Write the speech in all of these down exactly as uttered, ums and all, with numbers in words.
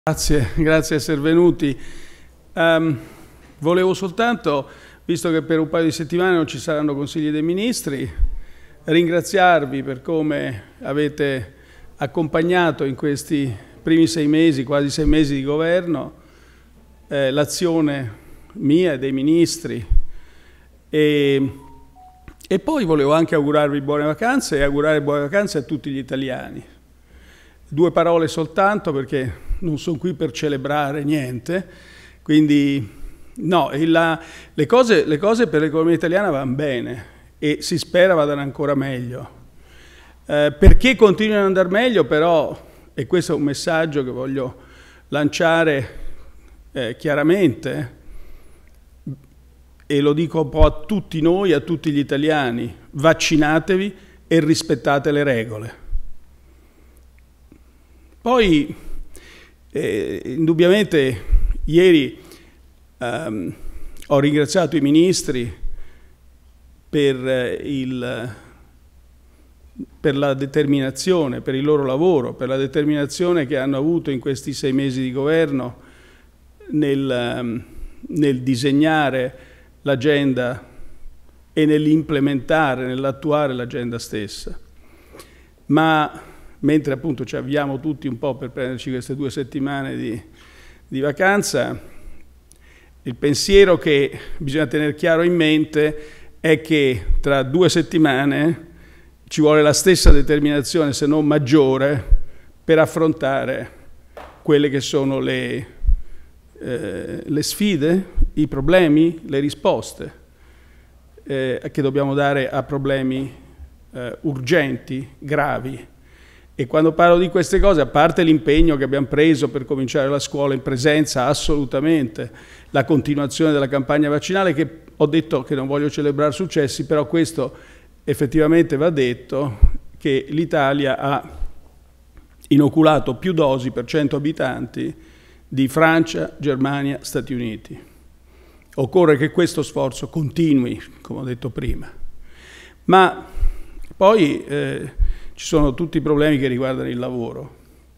Grazie, grazie di essere venuti. Um, volevo soltanto, visto che per un paio di settimane non ci saranno consigli dei ministri, ringraziarvi per come avete accompagnato in questi primi sei mesi, quasi sei mesi di governo, eh, l'azione mia e dei ministri. E, e poi volevo anche augurarvi buone vacanze e augurare buone vacanze a tutti gli italiani. Due parole soltanto, perché non sono qui per celebrare niente, quindi no, la, le, cose, le cose per l'economia italiana vanno bene e si spera vadano ancora meglio. Eh, perché continuino ad andare meglio però, e questo è un messaggio che voglio lanciare eh, chiaramente, e lo dico un po' a tutti noi, a tutti gli italiani: vaccinatevi e rispettate le regole. Poi, eh, indubbiamente, ieri ehm, ho ringraziato i ministri per, eh, il, per la determinazione, per il loro lavoro, per la determinazione che hanno avuto in questi sei mesi di governo nel, ehm, nel disegnare l'agenda e nell'implementare, nell'attuare l'agenda stessa. Ma mentre appunto ci avviamo tutti un po' per prenderci queste due settimane di, di vacanza, il pensiero che bisogna tenere chiaro in mente è che tra due settimane ci vuole la stessa determinazione, se non maggiore, per affrontare quelle che sono le, eh, le sfide, i problemi, le risposte eh, che dobbiamo dare a problemi eh, urgenti, gravi. E quando parlo di queste cose, a parte l'impegno che abbiamo preso per cominciare la scuola in presenza, assolutamente, la continuazione della campagna vaccinale, che ho detto che non voglio celebrare successi, però questo effettivamente va detto, che l'Italia ha inoculato più dosi per cento abitanti di Francia, Germania, Stati Uniti. Occorre che questo sforzo continui, come ho detto prima. Ma poi Eh, ci sono tutti i problemi che riguardano il lavoro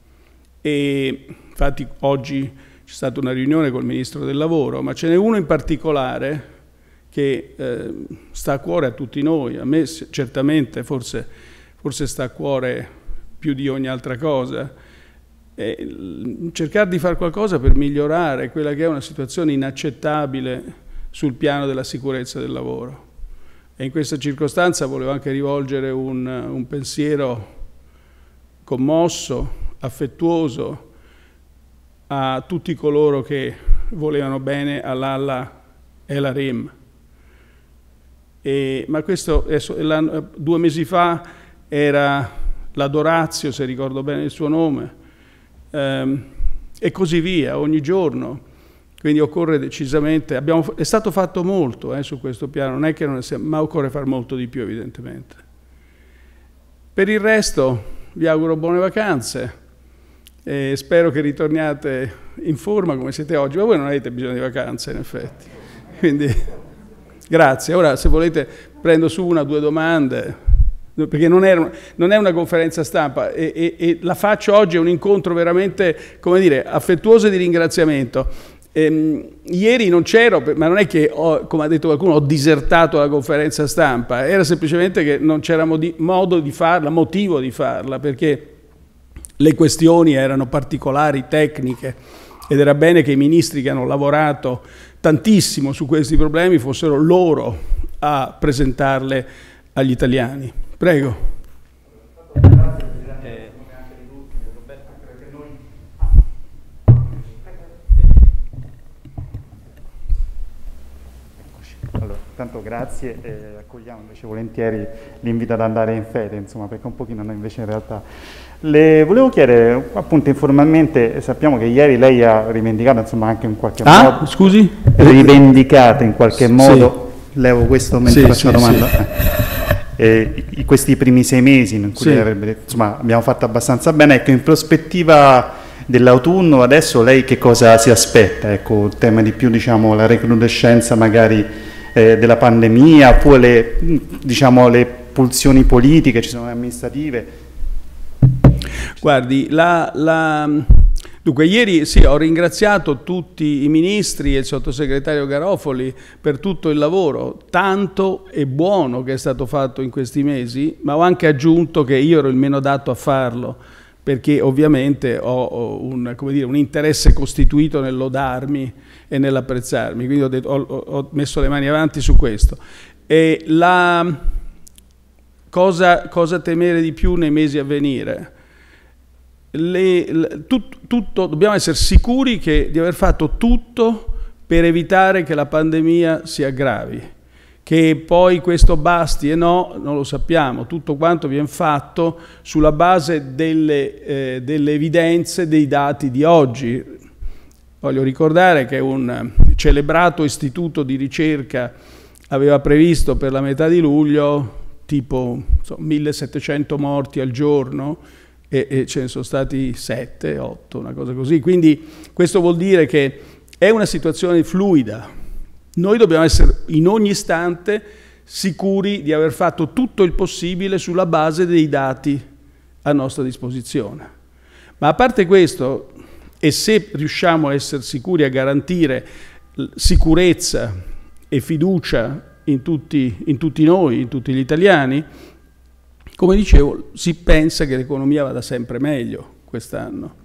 e infatti oggi c'è stata una riunione col Ministro del Lavoro, ma ce n'è uno in particolare che eh, sta a cuore a tutti noi, a me certamente, forse, forse sta a cuore più di ogni altra cosa, e cercare di fare qualcosa per migliorare quella che è una situazione inaccettabile sul piano della sicurezza del lavoro. E in questa circostanza volevo anche rivolgere un, un pensiero commosso, affettuoso a tutti coloro che volevano bene all'Alla Elarim. E, ma questo, adesso, due mesi fa era la Dorazio, se ricordo bene il suo nome, ehm, e così via, ogni giorno. Quindi occorre decisamente, abbiamo, è stato fatto molto eh, su questo piano, non è che non sia, ma occorre fare molto di più evidentemente. Per il resto vi auguro buone vacanze e spero che ritorniate in forma come siete oggi, ma voi non avete bisogno di vacanze in effetti. Quindi grazie. Ora se volete prendo su una o due domande, perché non è, non è una conferenza stampa e, e, e la faccio oggi, è un incontro veramente, come dire, affettuoso e di ringraziamento. Ehm, ieri non c'ero, ma non è che, ho, come ha detto qualcuno, ho disertato la conferenza stampa, era semplicemente che non c'era modo di farla, motivo di farla, perché le questioni erano particolari, tecniche, ed era bene che i ministri che hanno lavorato tantissimo su questi problemi fossero loro a presentarle agli italiani. Prego. Allora, tanto grazie e accogliamo invece volentieri l'invito ad andare in fede, insomma, perché un pochino noi invece in realtà. Le volevo chiedere, appunto informalmente, sappiamo che ieri lei ha rivendicato, insomma, anche in qualche ah, modo... scusi? Rivendicato in qualche modo, sì. Levo questo mentre sì, faccio sì, la domanda. Sì. Eh, i, questi primi sei mesi in cui sì. avrebbe detto, insomma, abbiamo fatto abbastanza bene, ecco, in prospettiva dell'autunno adesso lei che cosa si aspetta? Ecco, il tema di più, diciamo, la recrudescenza magari eh, della pandemia, oppure le, diciamo, le pulsioni politiche, ci sono le amministrative? Guardi, la, la, Dunque, ieri sì, ho ringraziato tutti i ministri e il sottosegretario Garofoli per tutto il lavoro, tanto e buono che è stato fatto in questi mesi, ma ho anche aggiunto che io ero il meno adatto a farlo, perché ovviamente ho un, come dire, un interesse costituito nel lodarmi e nell'apprezzarmi, quindi ho, detto, ho, ho messo le mani avanti su questo. E la cosa, cosa temere di più nei mesi a venire? Le, le, tut, tutto, dobbiamo essere sicuri che, di aver fatto tutto per evitare che la pandemia si aggravi, che poi questo basti e no, non lo sappiamo, tutto quanto viene fatto sulla base delle, eh, delle evidenze, dei dati di oggi. Voglio ricordare che un celebrato istituto di ricerca aveva previsto per la metà di luglio tipo so, millesettecento morti al giorno, e, e ce ne sono stati sette, otto, una cosa così. Quindi questo vuol dire che è una situazione fluida. Noi dobbiamo essere in ogni istante sicuri di aver fatto tutto il possibile sulla base dei dati a nostra disposizione. Ma a parte questo, e se riusciamo a essere sicuri a garantire sicurezza e fiducia in tutti, in tutti noi, in tutti gli italiani, come dicevo, si pensa che l'economia vada sempre meglio quest'anno.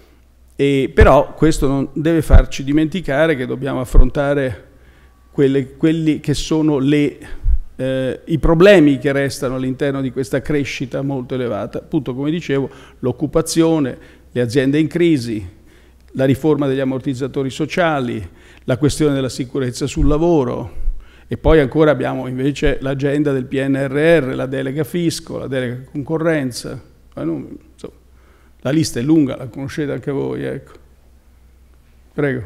E però questo non deve farci dimenticare che dobbiamo affrontare quelle, quelli che sono le, eh, i problemi che restano all'interno di questa crescita molto elevata. Appunto, come dicevo, l'occupazione, le aziende in crisi, la riforma degli ammortizzatori sociali, la questione della sicurezza sul lavoro. E poi ancora abbiamo invece l'agenda del P N R R, la delega fisco, la delega concorrenza. Insomma, la lista è lunga, la conoscete anche voi, ecco. Prego.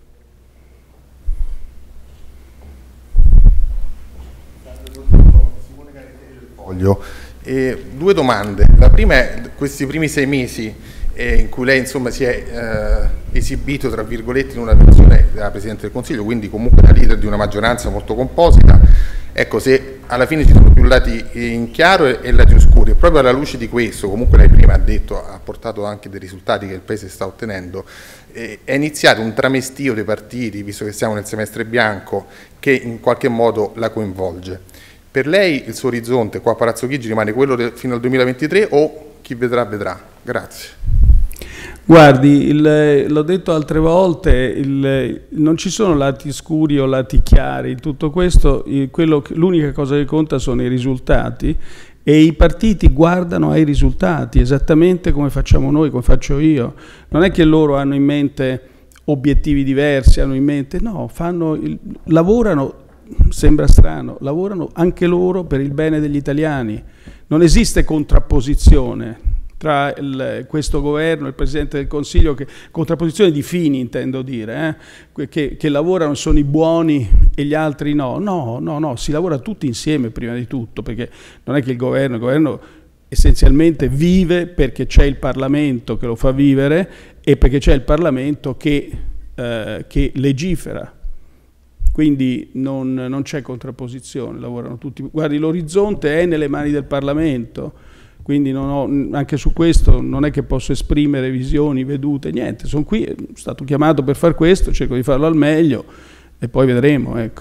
E due domande. La prima è questi primi sei mesi eh, in cui lei insomma si è eh, esibito tra virgolette in una versione da Presidente del Consiglio, quindi comunque da leader di una maggioranza molto composita. Ecco, se alla fine ci sono più lati in chiaro e, e lati oscuri, e proprio alla luce di questo, comunque lei prima ha detto, ha portato anche dei risultati che il Paese sta ottenendo, eh, è iniziato un tramestio dei partiti, visto che siamo nel semestre bianco, che in qualche modo la coinvolge. Per lei il suo orizzonte qua a Palazzo Chigi rimane quello del, fino al duemilaventitré o chi vedrà vedrà? Grazie. Guardi, l'ho detto altre volte, il, non ci sono lati scuri o lati chiari in tutto questo, l'unica cosa che conta sono i risultati e i partiti guardano ai risultati, esattamente come facciamo noi, come faccio io. Non è che loro hanno in mente obiettivi diversi, hanno in mente, no, fanno il, lavorano, sembra strano, lavorano anche loro per il bene degli italiani. Non esiste contrapposizione tra il, questo governo e il Presidente del Consiglio, che, contrapposizione di fini intendo dire, eh, che, che lavorano, sono i buoni e gli altri no. No, no, no, si lavora tutti insieme prima di tutto, perché non è che il governo, il governo essenzialmente vive perché c'è il Parlamento che lo fa vivere e perché c'è il Parlamento che, eh, che legifera. Quindi non, non c'è contrapposizione, lavorano tutti. Guardi, l'orizzonte è nelle mani del Parlamento. Quindi non ho, anche su questo non è che posso esprimere visioni, vedute, niente. Sono qui, sono stato chiamato per far questo, cerco di farlo al meglio e poi vedremo, ecco.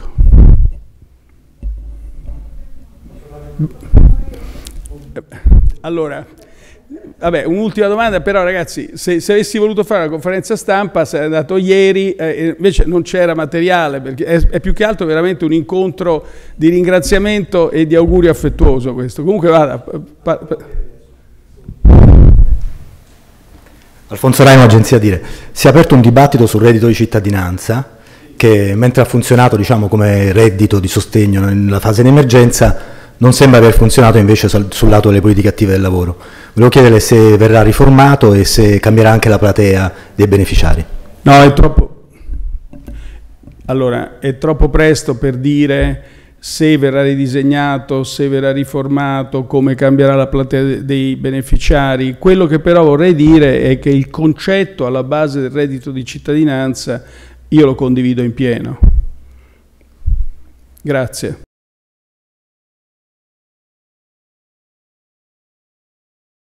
Allora, vabbè, un'ultima domanda, però ragazzi, se, se avessi voluto fare la conferenza stampa sarei andato ieri, eh, invece non c'era materiale, perché è, è più che altro veramente un incontro di ringraziamento e di augurio affettuoso questo. Comunque vada. Pa, pa. Alfonso Raimo, Agenzia Dire. Si è aperto un dibattito sul reddito di cittadinanza che, mentre ha funzionato diciamo, come reddito di sostegno nella fase di emergenza, non sembra aver funzionato invece sul lato delle politiche attive del lavoro. Volevo chiedere se verrà riformato e se cambierà anche la platea dei beneficiari. No, è troppo... Allora, è troppo presto per dire se verrà ridisegnato, se verrà riformato, come cambierà la platea dei beneficiari. Quello che però vorrei dire è che il concetto alla base del reddito di cittadinanza io lo condivido in pieno. Grazie.